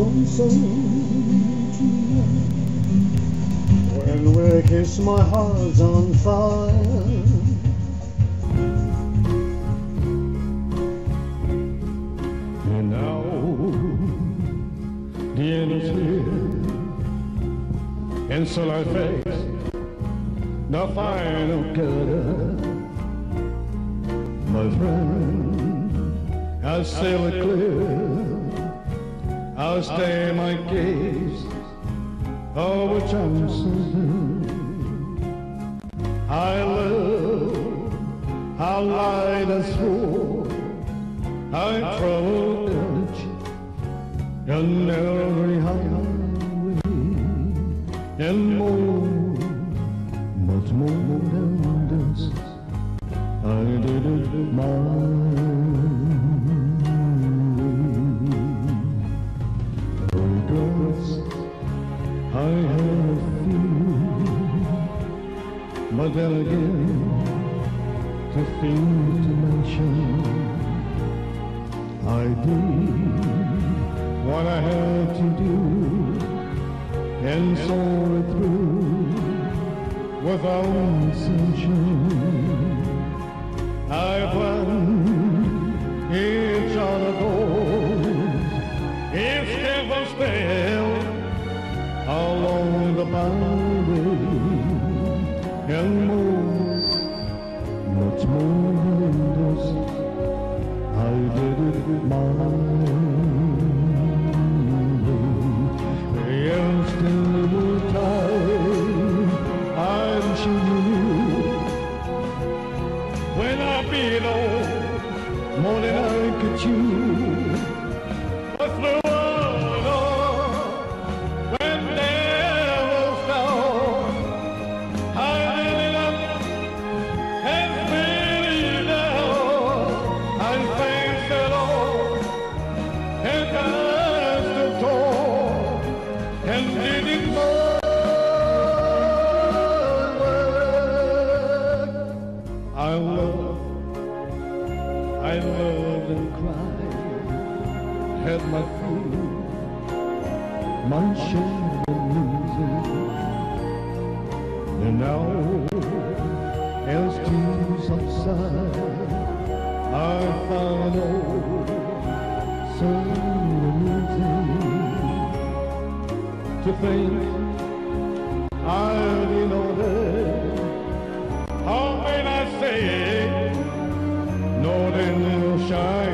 lonesome tonight. When we kiss, my heart's on fire. And now the end is here, and so I face the final curtain. My friend, I'll sail it clear. I'll stay my case, of which I'm certain. I love, I light as full, I travel each and every highway, and more, much more than this, I did it my way. Regrets I have a few, but then again, the thing to mention, I did what I had to do, and saw it through without censure. I planned each other doors, each step was still along the byway, and more, much more than this, I did it my way. Yesterday was time, I'm sure you knew, when I beat on more than I could chew. But through all of, when there was down, I ended up and spinning down. I faced it all and cast the tall and did it my way. I loved and cried, had my feelings, my share of losing, and now, as tears subside, I find old so amusing to think I'll be no day. How can I say it? No, then it'll shine.